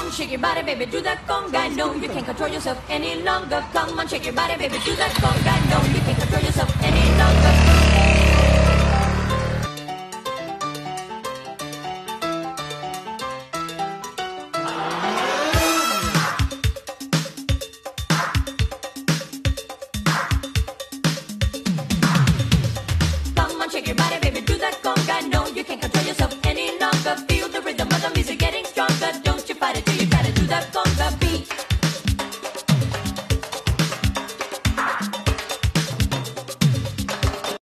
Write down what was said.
on, shake your body, baby, do that conga. No, you can't control yourself any longer. Come on, shake your body, baby, do that conga. No, you can't control yourself any longer.